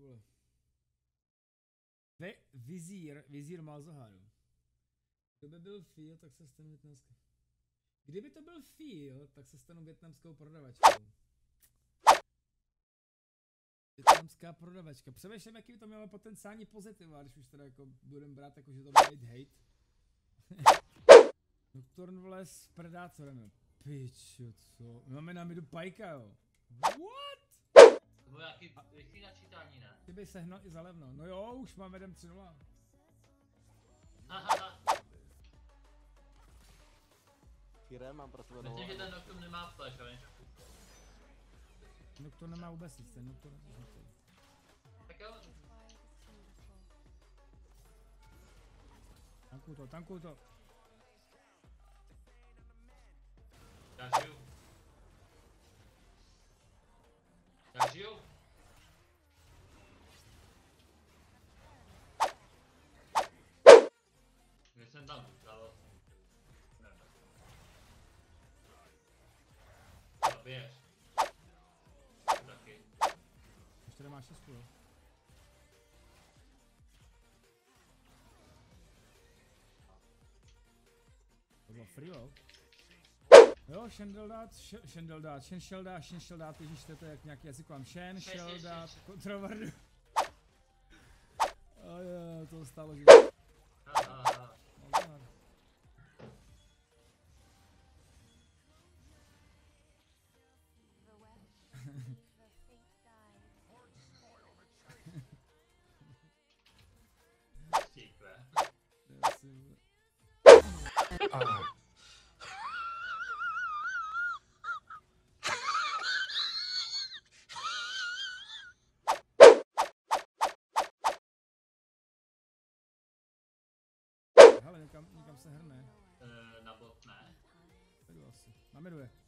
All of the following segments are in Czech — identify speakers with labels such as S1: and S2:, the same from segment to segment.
S1: vole. Vizír Malzaharu. Kdyby byl Feel, tak se stanu větnamskou. Kdyby to byl Feel, tak se stanu větnamskou prodavačkou. Větnamská prodavačka. Přemýšlím, jaký by to mělo potenciální pozitiva, když už teda jako budem brát jako, že to bude být hate. Nocturne vole s Predátorem. Pičo, co? Máme na midu Pajka, jo. What?
S2: To bylo nějaký rychlý načítání, ne?
S1: Ty by sehnal i za levno. No jo, už máme jdem 3-0.
S2: Hahaha.
S3: Kire, mám pro tebe novou.
S2: Myslím, že ten Nocturne nemá flash, ale něco.
S1: Nocturne nemá vůbec nic, ten Nocturne nemá.
S2: Tak jo.
S1: Tankuj to.
S2: Já žiju. Když jsem tam zůstal. Zabiješ. Taky.
S1: Ještě nemáš 6, jo? To bylo free low. Jo, Shendeldát, ježíš, to je jak nějaký jazyk vám. Shendeldát, kontrovardu. A jo, to stalo, že... Hele, někam se hrne.
S2: Na bot ne.
S1: Jdu asi. Na midu je.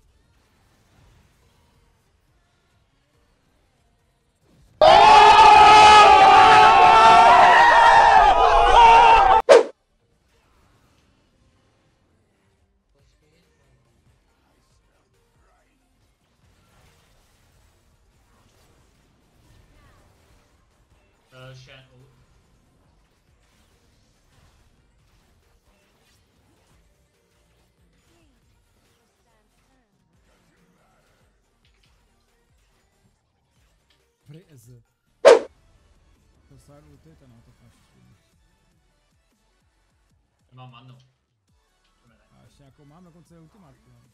S2: Shen ult.
S1: Priz. To sár ultujte, no, to máš špůdný.
S2: Nemám manu.
S1: A ještě nějakou mám, dokonce je ultimátku, no.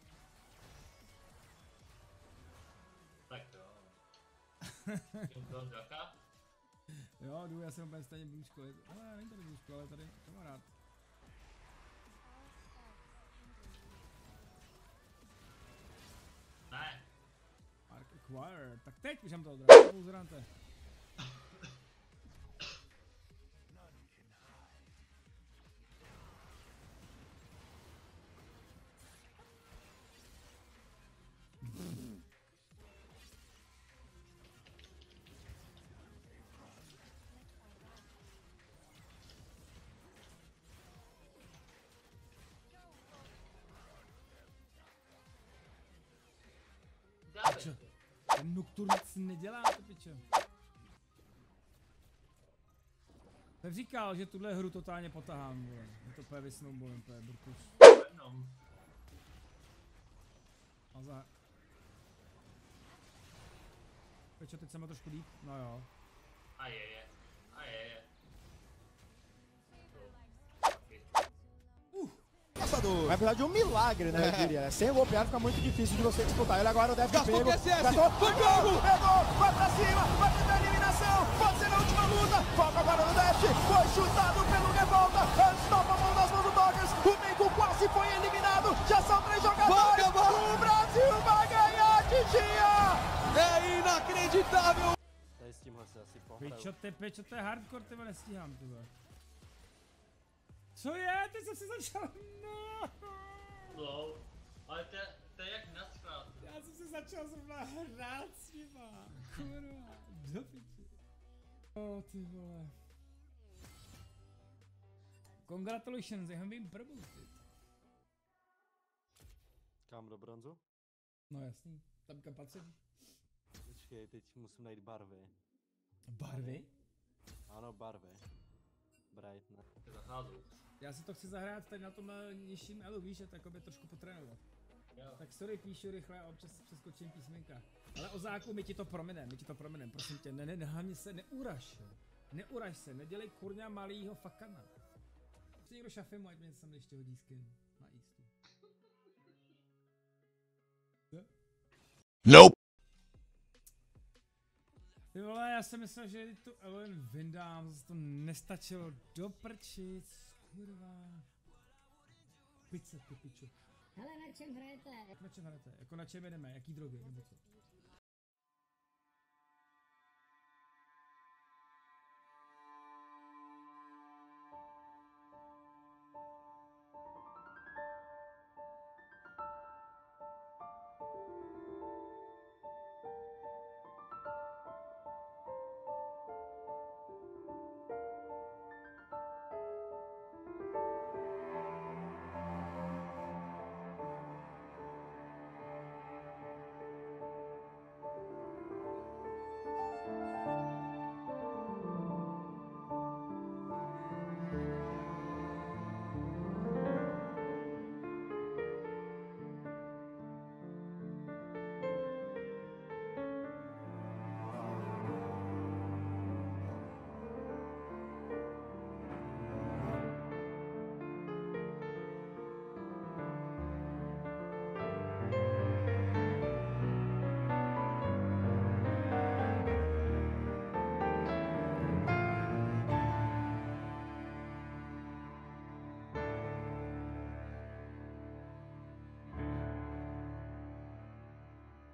S2: Tak jo. Jdu do Draka?
S1: Jo, jdu, já jsem úplně stejně blue školy. Ale není tady blue školy, ale tady kamarád.
S2: Ne.
S1: Ark Acquire, tak teď už jsem to odrazil, pouzrante. Piče, ten Nocturne nic nedělá, to piče. Tak říkal, že tuhle hru totálně potahám, vole. Je to úplně vysnoubolím, úplně burkuš. A za... Piče, teď se má trošku líp, no jo.
S2: A je.
S4: Na verdade, um milagre, né, eu diria. Sem o golpear fica muito difícil de você disputar. Ele agora deve ter pego. Gastou, pegou, vai pra cima, vai tentar a eliminação. Pode ser na última luta. Foca agora no dash. Foi chutado pelo Revolta. Estopa a mão das mãos do Doggers. O Meiko quase foi eliminado. Já são 3 jogadores. O Brasil vai ganhar, Titia. É inacreditável.
S1: Pičo, to je hardcore, ty vole, nestíhám, ty vole. Co je? Teď jsem si začal... No.
S2: Lol. Ale to je jak nasrat.
S1: Já jsem si začal zrovna hrát s nima. Kurva, do piči. Ty vole. Congratulations, já vím proboostit.
S3: Kam do bronzu?
S1: No jasný, tam kam patří.
S3: Počkej, teď musím najít barvy.
S1: Barvy?
S3: Ano, barvy. Brightness.
S2: Ty zacházel.
S1: Já si to chci zahrát tady na tom nižším elu, víš, a takoby trošku potrénovat.
S2: Jo.
S1: Tak sorry, píšu rychle a občas přeskočím písmenka. Ale o záku my ti to promineme, prosím tě, hlavně se neuraž. Neuraž se, nedělej kurňa malýho fakana. Přijď někdo šafemu, ať mě sem ještě hodí skin. Na jistu.
S5: Nope.
S1: Ty vole, já jsem myslel, že tu Ellen vyndám, zase to nestačilo doprčit, kurva. Pice, ty piču.
S6: Hele, na čem hrajete?
S1: Na čem hrajete? Jako na čem jedeme? Jaký drogy? Nebo co?